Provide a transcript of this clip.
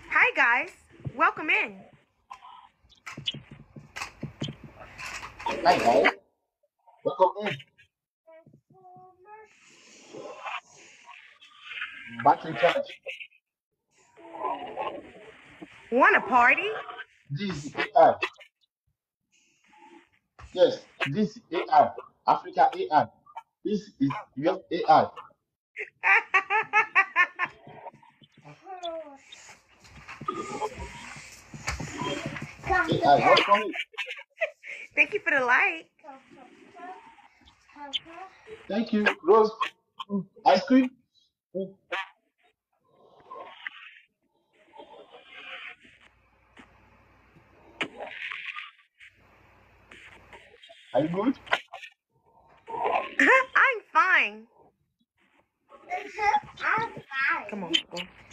Hi guys, welcome in. Hi guys, welcome in. Back in charge. Want a party? This is AI. Yes, this is AI. Africa AI. This is your AI. AI, welcome in. Thank you for the light. Thank you, Rose. Ice cream. Are you good? I'm fine. Come on, go.